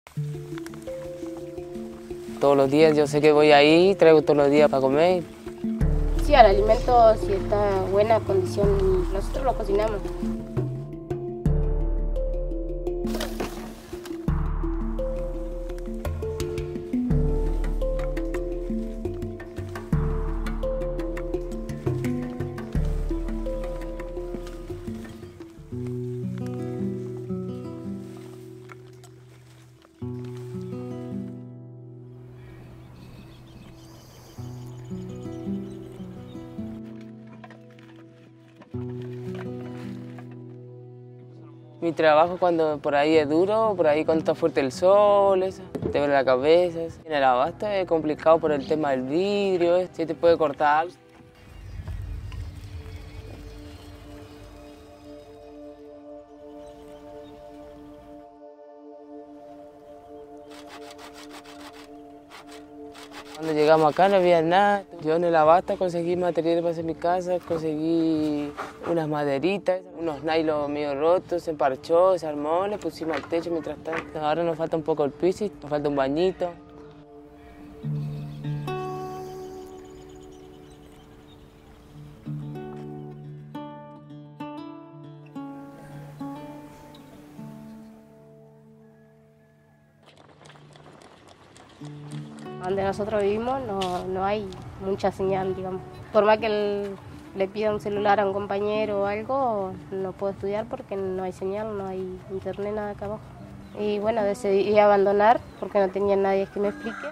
Todos los días yo sé que voy ahí, traigo todos los días para comer. Sí, al alimento si está en buena condición, nosotros lo cocinamos. Mi trabajo cuando por ahí es duro, por ahí cuando está fuerte el sol, eso, te duele la cabeza. Eso. En el abasto es complicado por el tema del vidrio, se te puede cortar. Cuando llegamos acá no había nada. Yo en el abasto conseguí materiales para hacer mi casa, conseguí unas maderitas, unos nylon medio rotos, se parchó, se armó, le pusimos al techo mientras tanto. Ahora nos falta un poco el piso, nos falta un bañito. Donde nosotros vivimos no hay mucha señal, digamos. Por más que le pida un celular a un compañero o algo, no puedo estudiar porque no hay señal, no hay internet, nada acá abajo. Y bueno, decidí abandonar porque no tenía nadie que me explique.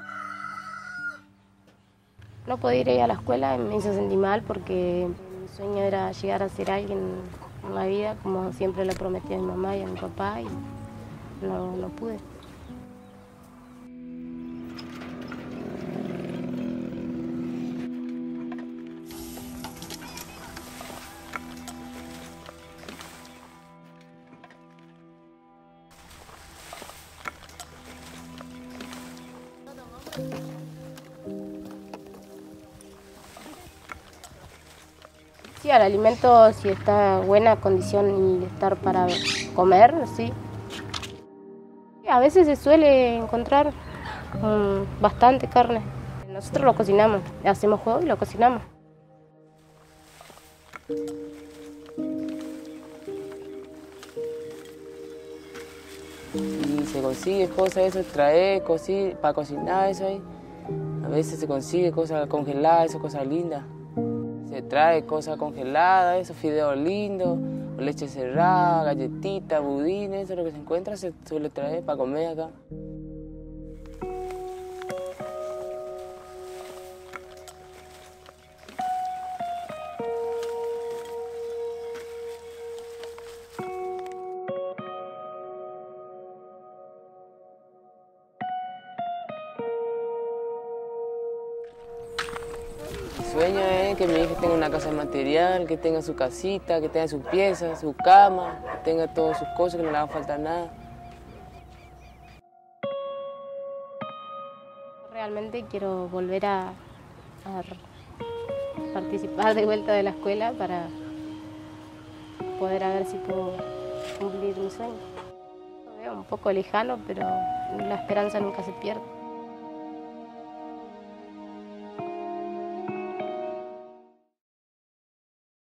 No podía ir a la escuela y me hizo sentir mal porque mi sueño era llegar a ser alguien en la vida, como siempre le prometí a mi mamá y a mi papá, y no pude. Sí, al alimento si está en buena condición y estar para comer, sí. A veces se suele encontrar bastante carne. Nosotros lo cocinamos, hacemos juego y lo cocinamos. Y se consigue cosas, eso, traer para cocinar, eso ahí. A veces se consigue cosas congeladas, eso, cosas lindas. Se trae cosas congeladas, esos fideos lindos, o leche cerrada, galletitas, budines, eso es lo que se encuentra, se suele traer para comer acá. Mi sueño es que mi hija tenga una casa material, que tenga su casita, que tenga sus piezas, su cama, que tenga todas sus cosas, que no le haga falta nada. Realmente quiero volver a participar de vuelta de la escuela para poder a ver si puedo cumplir mi sueño. Lo veo un poco lejano, pero la esperanza nunca se pierde.